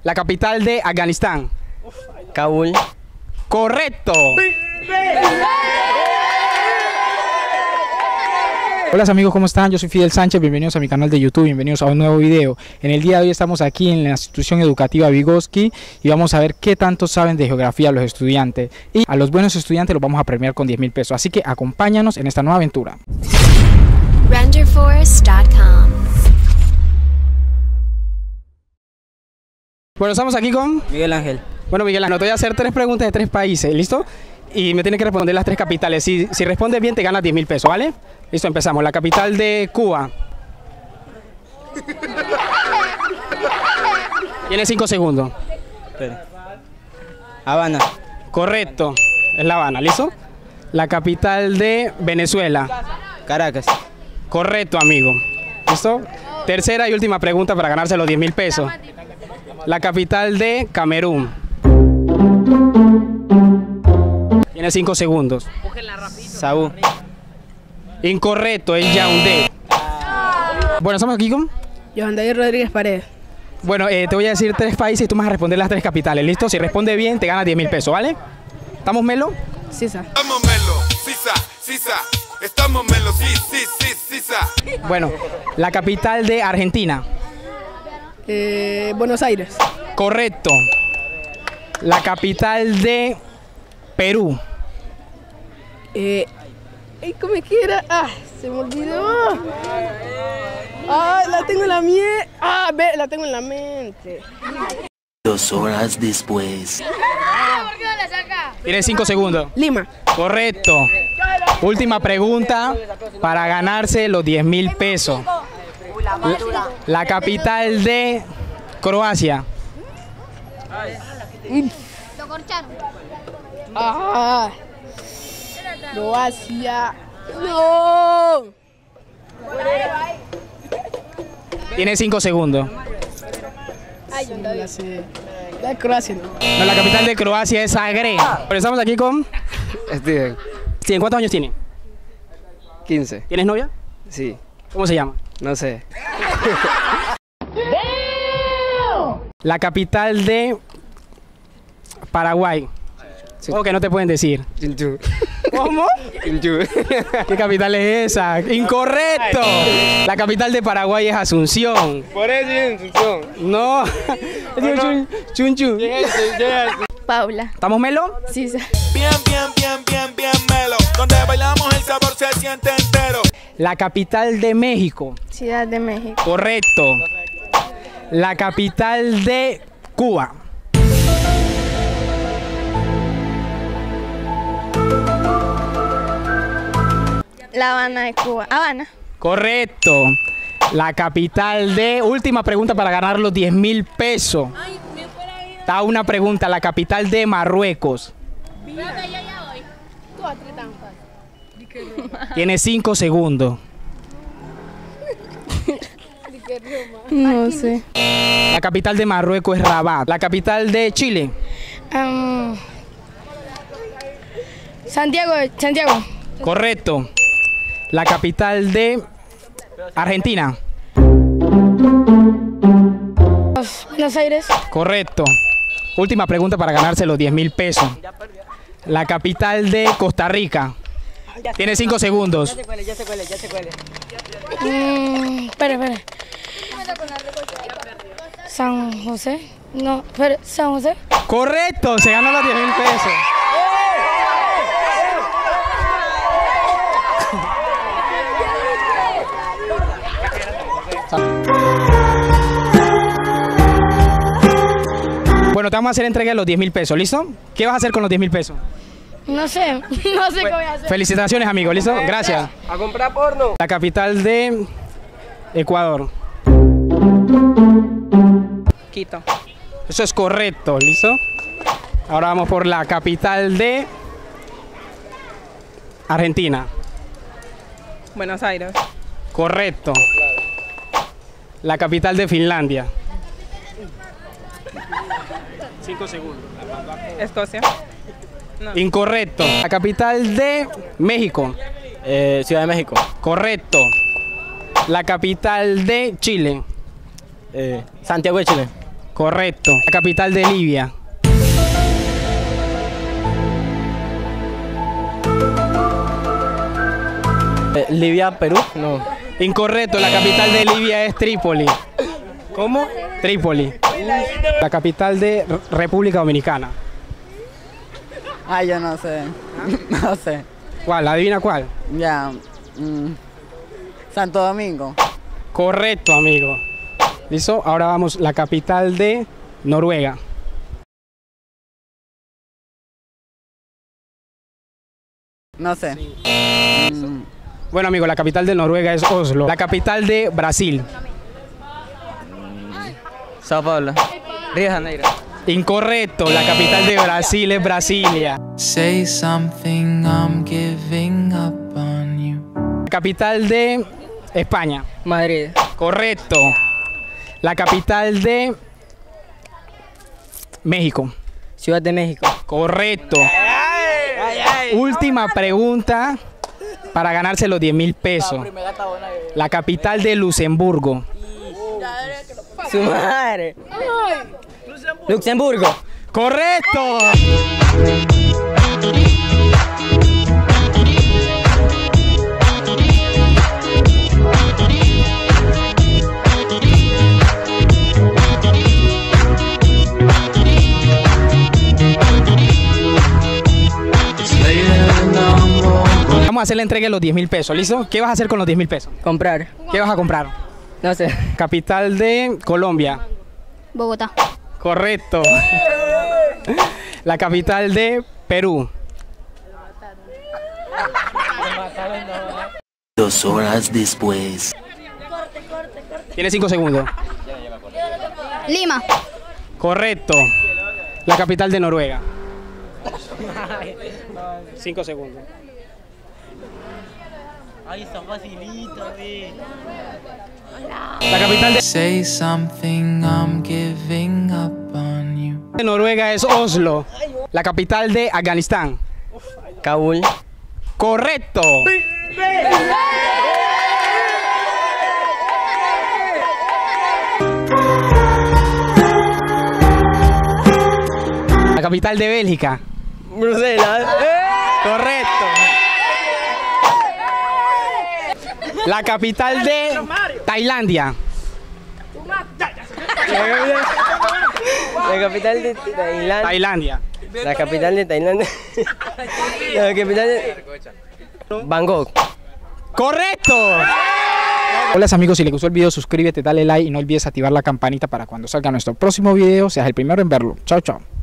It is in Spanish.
La capital de Afganistán. Kabul. Correcto. Hola amigos, ¿cómo están? Yo soy Fidel Sánchez, bienvenidos a mi canal de YouTube, bienvenidos a un nuevo video. En el día de hoy estamos aquí en la institución educativa Vygotsky y vamos a ver qué tanto saben de geografía los estudiantes. Y a los buenos estudiantes los vamos a premiar con 10.000 pesos, así que acompáñanos en esta nueva aventura. RenderForce.com. Bueno, estamos aquí con Miguel Ángel. Bueno, Miguel Ángel, te voy a hacer 3 preguntas de 3 países, ¿listo? Y me tienes que responder las 3 capitales. Si respondes bien, te ganas 10.000 pesos, ¿vale? Listo, empezamos. La capital de Cuba. Tienes 5 segundos. Espera. Habana. Correcto, es La Habana, ¿listo? La capital de Venezuela. Caracas. Correcto, amigo. ¿Listo? Tercera y última pregunta para ganarse los 10.000 pesos. La capital de Camerún. Tienes 5 segundos. Sabú. Incorrecto, es Yaoundé. Bueno, estamos aquí con... Johan David Rodríguez Paredes. Bueno, te voy a decir 3 países y tú me vas a responder las 3 capitales, ¿listo? Si responde bien, te ganas 10.000 pesos, ¿vale? ¿Estamos, Melo? Sisa. Estamos Melo, Sisa. Estamos Melo, Sisa. Bueno, la capital de Argentina. Buenos Aires. Correcto. La capital de Perú. ¿Cómo quiera? Se me olvidó. La tengo en la mía. La tengo en la mente. 2 horas después. Tienes 5 segundos. Lima. Correcto. Última pregunta para ganarse los 10.000 pesos. La capital de Croacia. Croacia. No. Tienes 5 segundos. La Croacia, ¿no? No, la capital de Croacia es Zagreb. Pero estamos aquí con... Steven. ¿Cuántos años tiene? 15. ¿Tienes novia? Sí. ¿Cómo se llama? No sé. La capital de Paraguay. ¿Cómo que no te pueden decir? Chinchú. ¿Cómo? Chinchú. ¿Qué capital es esa? ¡Incorrecto! La capital de Paraguay es Asunción. Por eso es Asunción. No. Chunchu. Paula. ¿Estamos, Melo? Sisa. Bien Melo. Donde bailamos el sabor se siente entero. La capital de México. Ciudad de México. Correcto. La capital de Cuba. La Habana de Cuba. Habana. Correcto. La capital de... Última pregunta para ganar los 10.000 pesos. Está una pregunta. La capital de Marruecos. Tiene 5 segundos. No sé. La capital de Marruecos es Rabat. La capital de Chile. Santiago. Correcto. La capital de Argentina. Buenos Aires. Correcto. Última pregunta para ganarse los 10.000 pesos. La capital de Costa Rica. Tiene 5 segundos. Ya se cuele. Espera. San José. No, espera, San José. Correcto, se ganó los 10.000 pesos. Bueno, te vamos a hacer entrega de los 10.000 pesos, ¿listo? ¿Qué vas a hacer con los 10.000 pesos? No sé qué voy a hacer. Felicitaciones, amigo, ¿listo? Gracias. A comprar porno. La capital de Ecuador. Quito. Eso es correcto, ¿listo? Ahora vamos por la capital de Argentina. Buenos Aires. Correcto. La capital de Finlandia. 5 segundos. Escocia. No. Incorrecto. La capital de México. Ciudad de México. Correcto. La capital de Chile. Santiago de Chile. Correcto. La capital de Libia. Libia, Perú. No. Incorrecto, la capital de Libia es Trípoli. ¿Cómo? Trípoli. La capital de República Dominicana. Ay, yo no sé. No sé. ¿Cuál? ¿Adivina cuál? Ya. Santo Domingo. Correcto, amigo. ¿Listo? Ahora vamos, la capital de Noruega. No sé. Bueno, amigo, la capital de Noruega es Oslo. La capital de Brasil. Sao Paulo. Río de Janeiro. Incorrecto, la capital de Brasil es Brasilia. Say something, I'm giving up on you. La capital de España. Madrid. Correcto. La capital de México. Ciudad de México. Correcto. Última pregunta para ganarse los 10.000 pesos. La capital de Luxemburgo. Su madre. Luxemburgo. Correcto. Vamos a hacer la entrega de los 10.000 pesos, ¿listo? ¿Qué vas a hacer con los 10.000 pesos? Comprar. ¿Qué vas a comprar? No sé. Capital de Colombia. Bogotá. Correcto. La capital de Perú. 2 horas después. Tienes 5 segundos. Lima. Correcto. La capital de Noruega. 5 segundos. Ay, está facilito, La capital Say something, I'm giving up on you. de Noruega es Oslo. La capital de Afganistán. Kabul. Correcto. La capital de Bélgica. Bruselas. Correcto. La capital de Tailandia. La capital de Tailandia. Tailandia. La capital de Tailandia. La capital de Bangkok. ¡Correcto! Hola amigos, si les gustó el video suscríbete, dale like y no olvides activar la campanita para cuando salga nuestro próximo video seas el primero en verlo. Chao, chao.